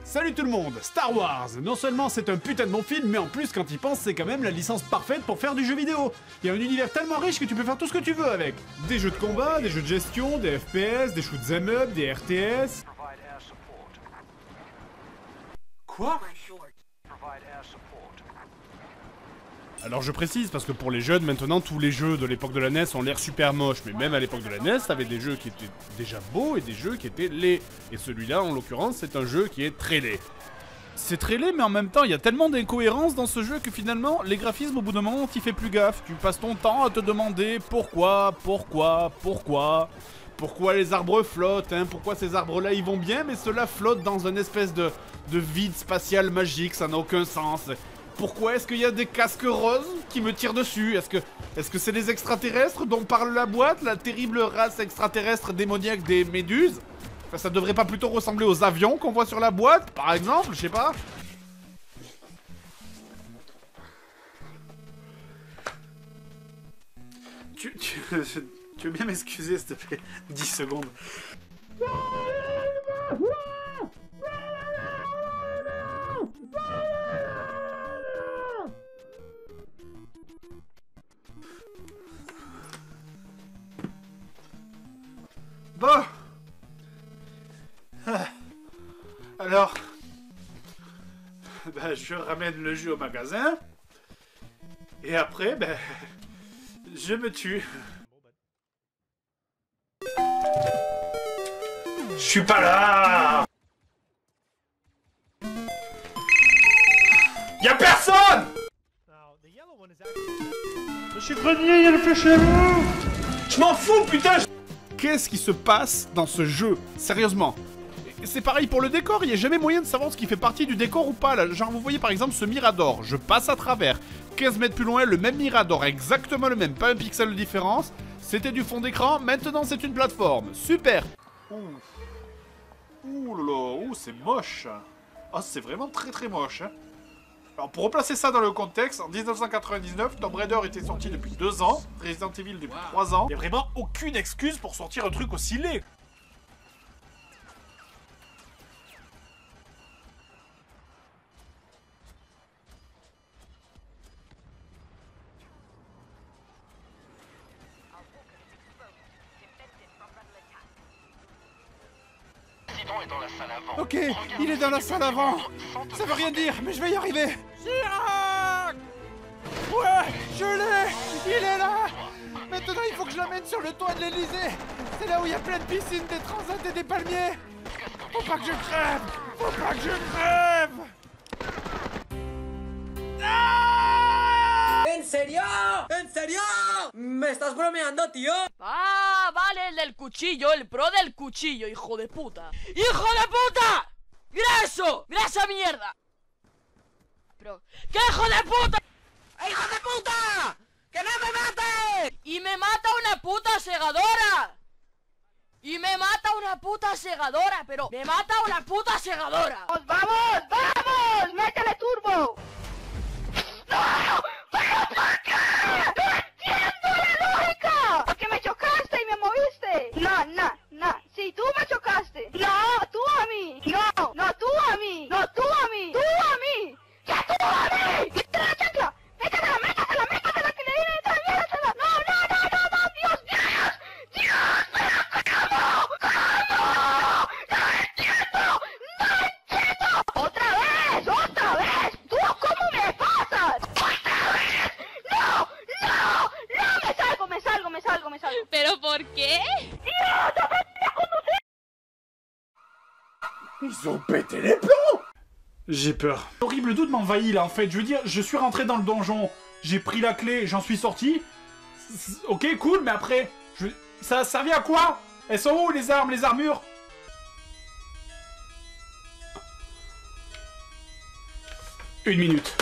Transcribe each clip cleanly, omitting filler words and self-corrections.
Salut tout le monde, Star Wars, non seulement c'est un putain de bon film, mais en plus quand il pense c'est quand même la licence parfaite pour faire du jeu vidéo. Il y a un univers tellement riche que tu peux faire tout ce que tu veux avec. Des jeux de combat, des jeux de gestion, des FPS, des shoot'em up, des RTS... Quoi? Alors je précise, parce que pour les jeunes, maintenant, tous les jeux de l'époque de la NES ont l'air super moches. Mais même à l'époque de la NES, t'avais des jeux qui étaient déjà beaux et des jeux qui étaient laids. Et celui-là, en l'occurrence, c'est un jeu qui est très laid. C'est très laid, mais en même temps, il y a tellement d'incohérences dans ce jeu que finalement, les graphismes, au bout d'un moment, t'y fais plus gaffe. Tu passes ton temps à te demander pourquoi les arbres flottent, hein, pourquoi ces arbres-là, ils vont bien, mais ceux-là flottent dans une espèce de vide spatial magique, ça n'a aucun sens. Pourquoi est-ce qu'il y a des casques roses qui me tirent dessus? Est-ce que c'est les extraterrestres dont parle la boîte? La terrible race extraterrestre démoniaque des méduses? Enfin, ça devrait pas plutôt ressembler aux avions qu'on voit sur la boîte, par exemple? Je sais pas. Tu veux bien m'excuser, s'il te plaît? 10 secondes. Bon. Alors, je ramène le jeu au magasin. Et après, je me tue. Je suis pas là. Y'a personne. Monsieur Grenier, il y a le fait chez vous. Je m'en fous, putain. Qu'est-ce qui se passe dans ce jeu? Sérieusement. C'est pareil pour le décor, il n'y a jamais moyen de savoir ce qui fait partie du décor ou pas. Là. Genre, vous voyez par exemple ce mirador, je passe à travers. 15 mètres plus loin, le même mirador, exactement le même, pas un pixel de différence. C'était du fond d'écran, maintenant c'est une plateforme. Super. Ouh là là, c'est moche. Ah, c'est vraiment très très moche. Hein. Alors, pour replacer ça dans le contexte, en 1999, Tomb Raider était sorti depuis 2 ans, Resident Evil depuis 3 ans. Il n'y a vraiment aucune excuse pour sortir un truc aussi laid. Ok, il est dans la salle avant. Ça veut rien dire, mais je vais y arriver. Chirac! Ouais, je l'ai! Il est là! Maintenant, il faut que je l'amène sur le toit de l'Elysée. C'est là où il y a plein de piscines, des transats et des palmiers. Faut pas que je crève! Faut pas que je crève! Ah! ¿En serio? ¿En serio? ¿Me estás bromeando, tío? Ah, vale, el del cuchillo, el pro del cuchillo, hijo de puta. ¡Hijo de puta! ¡Mira eso! ¡Mira esa mierda! Pero, ¿qué hijo de puta? ¡Hijo de puta! ¡Que no me mate! ¡Y me mata una puta segadora! ¡Y me mata una puta segadora! ¡Pero me mata una puta segadora! ¡Vamos! ¡Vamos! ¡Métele turbo! ¡No! ¡Pero por qué! ¡No entiendo la lógica! ¿Por qué me chocaste y me moviste? No. Sí, tú me chocaste. No, tú a mí. No, tú a mí. No, tú a mí. ¡Tú a mí! ¡Ya tú a mí! ¡Métele la chancla! ¡Métetela, que le viene esta mierda! ¡No, Dios! ¡Pero cómo! ¡No entiendo! ¡Otra vez! ¿Tú cómo me pasas? ¡Otra vez! ¡No! Me salgo. ¿Pero por qué? ¡Dios, no aprendí a conducir! Ils ont pété les plombs! J'ai peur. Horrible doute m'envahit là en fait. Je veux dire, je suis rentré dans le donjon, j'ai pris la clé, j'en suis sorti. Ok, cool, mais après, ça a servi à quoi? Elles sont où les armes, les armures? Une minute.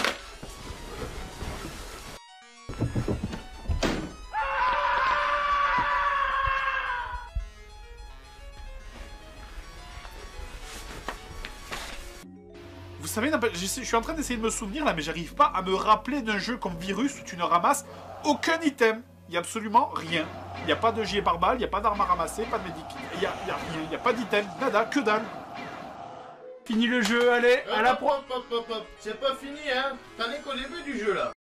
Vous savez, je suis en train d'essayer de me souvenir là, mais j'arrive pas à me rappeler d'un jeu comme Virus où tu ne ramasses aucun item. Il y a absolument rien. Il n'y a pas de gilet pare-balles, il n'y a pas d'armes à ramasser, pas de médikit. Il n'y a rien, il n'y a pas d'item, nada, que dalle. Fini le jeu, allez, à la pro... C'est pas fini, hein. T'en es qu'au début du jeu, là.